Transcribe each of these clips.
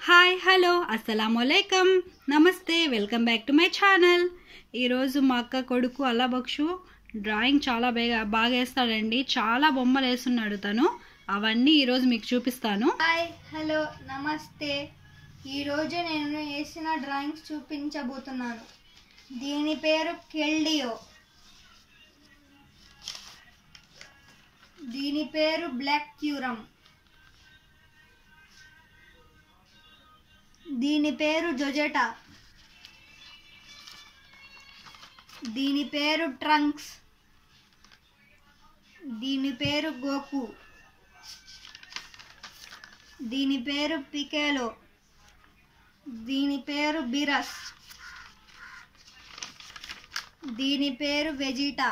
Hi hello అస్సలాముఅలైకుం నమస్తే welcome back to my channel. ఈరోజు మా అక్క కొడుకు అల్లాబక్షు డ్రాయింగ్ చాలా బాగా వేస్తాడండి. చాలా బొమ్మలు వేస్తున్నాడు తను. అవన్నీ ఈరోజు మీకు చూపిస్తాను. హాయ్ హలో నమస్తే. ఈరోజు నేను వేసిన డ్రాయింగ్స్ చూపించబోతున్నాను. దీని పేరు కెల్డియో, దీని పేరు బ్లాక్ క్యూరమ్, దీని పేరు జొజెటా, దీని పేరు ట్రంక్స్, దీని పేరు గోకు, దీని పేరు పికేలో, దీని పేరు బిరస్, దీని పేరు వెజిటా,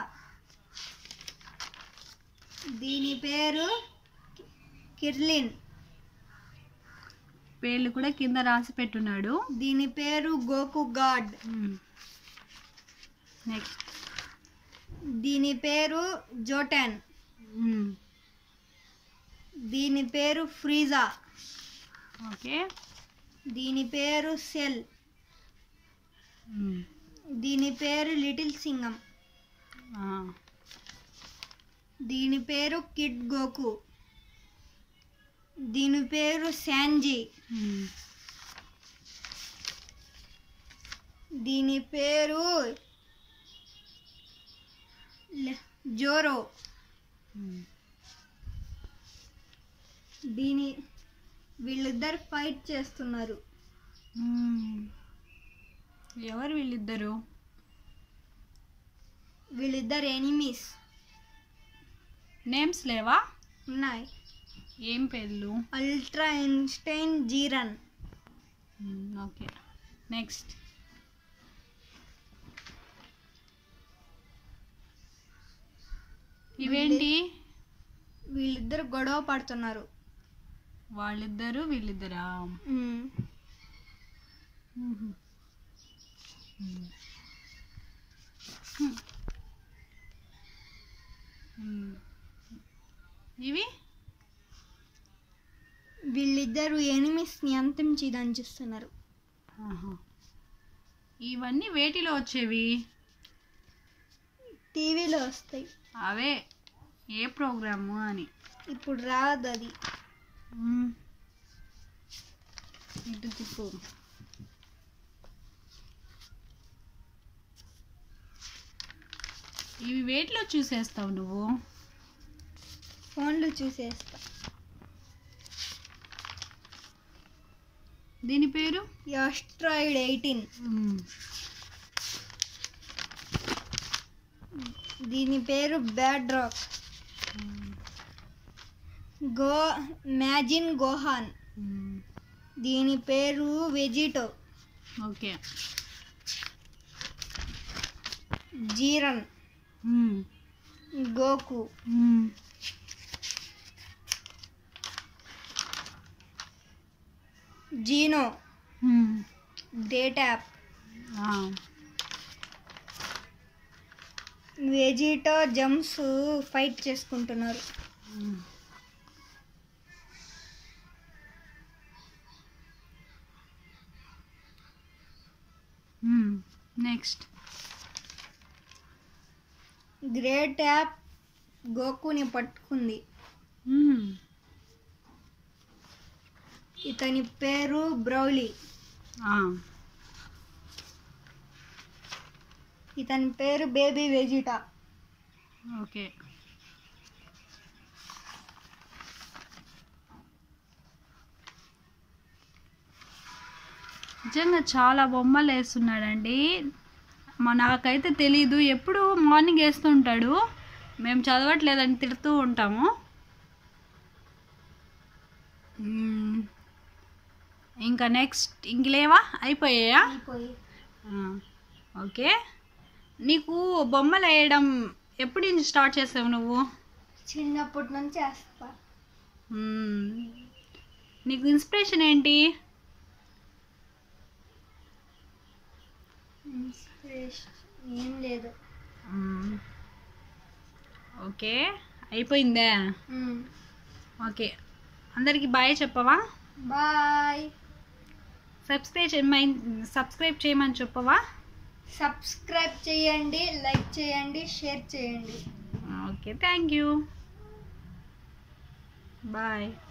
దీని పేరు కిర్లిన్, పేర్లు కూడా కింద రాసి పెట్టున్నాడు. దీని పేరు గోకు గాడ్. నెక్స్ట్ దీని పేరు జోటెన్, దీని పేరు ఫ్రీజా, ఓకే. దీని పేరు సెల్, దీని పేరు లిటిల్ సింగం, దీని పేరు కిడ్ గోకు, దీని పేరు శాంజీ, దీని పేరు జోరో, వీళ్ళిద్దరు ఫైట్ చేస్తున్నారు. ఎవరు వీళ్ళిద్దరు? వీళ్ళిద్దరు ఎనిమీస్. నేమ్స్ లేవా? ఉన్నాయి. ఏం పేర్లు? Ultra Einstein, Jiren. Okay. Next ఇవేంటి? వీళ్ళిద్దరు గొడవ పడుతున్నారు. వాళ్ళిద్దరు వీళ్ళిద్దరా? ఇవి వీళ్ళిద్దరు ఎనిమిస్ని అంతించిదని చూస్తున్నారు. ఇవన్నీ వేటిలో వచ్చేవి? టీవీలో వస్తాయి. అవే ఏ ప్రోగ్రాము అని. ఇప్పుడు రాదు అది. ఇటు తిప్పు. ఇవి వేటిలో చూసేస్తావు నువ్వు? ఫోన్లో చూసేస్తా. దీని పేరు యాస్ట్రాయిడ్ 18, దీని పేరు బ్యాడ్ రాక్, మ్యాజిన్ గోహాన్, దీని పేరు Vegito, okay. Jiren, Goku, Zeno, డేటాప్, వెజిటో జంప్స్ ఫైట్ చేసుకుంటున్నారు. నెక్స్ట్ గ్రేట్ యాప్ గోకుని పట్టుకుంది. ఇతని పేరు బ్రౌలీ, ఇతని పేరు బేబీ వెజిటా, ఓకే. నిజంగా చాలా బొమ్మలు వేస్తున్నాడండి. నాకైతే తెలీదు. ఎప్పుడు మార్నింగ్ వేస్తుంటాడు. మేము చదవట్లేదని తిడుతూ ఉంటాము. ఇంకా నెక్స్ట్ ఇంకలేవా? అయిపోయాయా? ఓకే. నీకు బొమ్మలు వేయడం ఎప్పటి నుంచి స్టార్ట్ చేసావు నువ్వు? చిన్నప్పటి నుంచి వేస్తా. నీకు ఇన్స్పిరేషన్ ఏంటి? ఏం లేదు. ఓకే, అయిపోయిందా? ఓకే, అందరికి బాయ్ చెప్పవా? బాయ్. సబ్స్క్రైబ్ చేయమని చెప్పవా? సబ్స్క్రైబ్ చేయండి, లైక్ చేయండి, షేర్ చేయండి. Okay, thank you, bye.